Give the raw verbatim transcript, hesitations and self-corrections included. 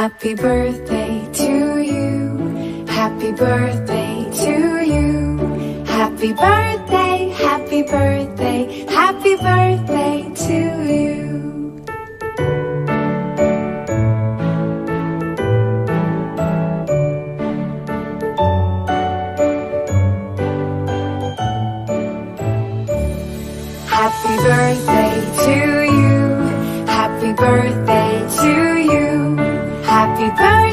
Happy birthday to you. Happy birthday to you. Happy birthday, happy birthday, happy birthday to you. Happy birthday to you. Happy birthday to you. Happy birthday.